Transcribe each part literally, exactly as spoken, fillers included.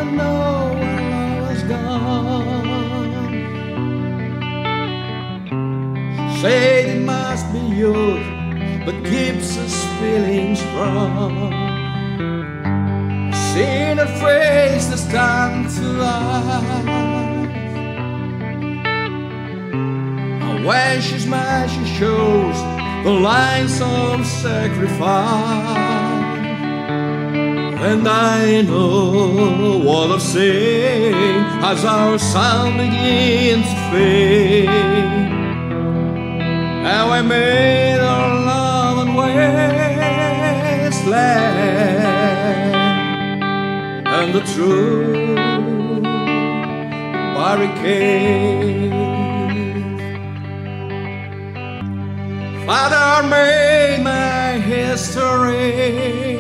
don't know where love has gone. Said it must be yours, but keeps us feeling strong. Seen her face that's time to life. When she smiles, she shows the lines of sacrifice. And I know what I've seen as our sound begins to fade. And we made our love and wasteland, and the truth barricade. Father made my history.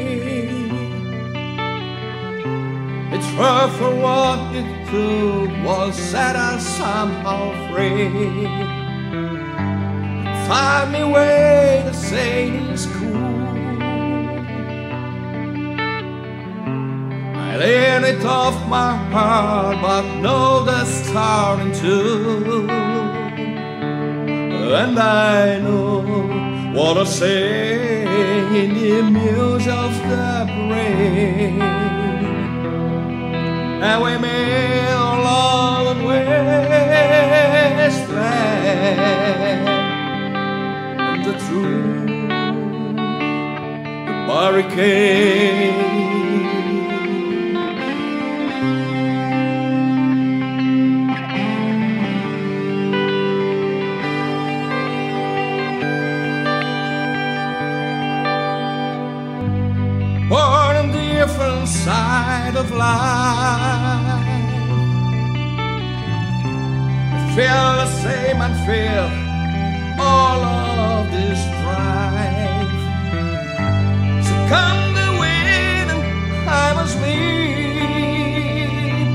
It's rough for what it took, was set us somehow free. Find me way to say it's cool. I lean it off my heart, but know that's starting to. And I know what I say in the muse of the brain. And we made our love and wasteland, and the truth, the barricade. Born on the different side of life, I feel the same and feel all of this strife. So come the wind and I must leave.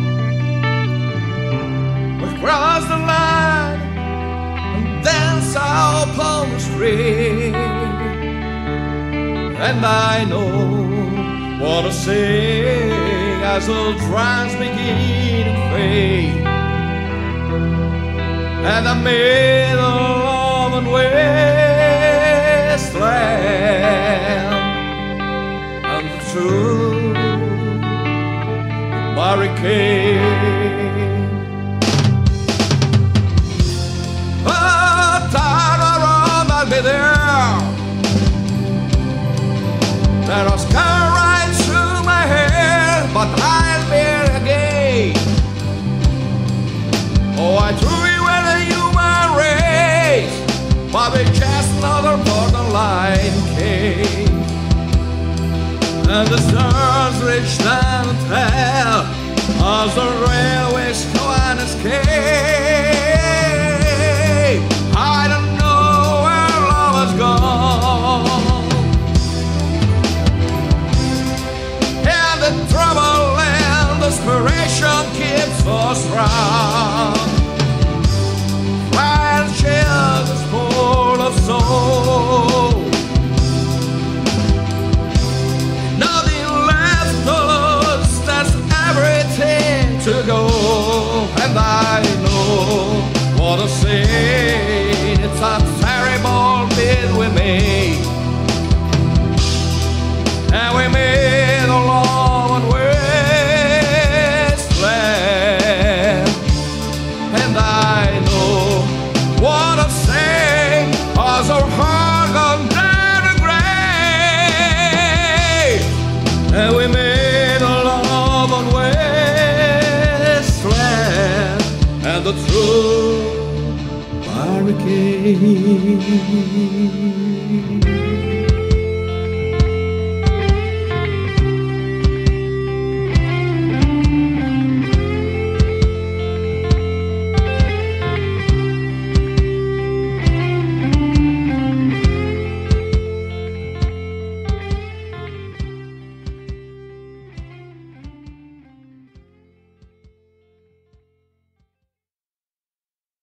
We'll cross the line and dance out upon the street. And I know what I say as old trance begin to fade. And I made a love and wasteland, and the truth, the barricade. Oh, turn around, I'll be there. Let us cut right through my hair, but I'll bear again. Oh, I threw you in a human race, but it's just another borderline case. And the stars reach down and tell as the railways go and escape. I don't know where love has gone. The trouble and desperation keeps us round. Friendship is full of soul. Nothing left to lose, there's everything to go. And I know what I say, it's a terrible bid we made. And we made a love and wasteland. And I know what I'm saying as our heart gone down the grave. And we made a love and wasteland, and the true barricade.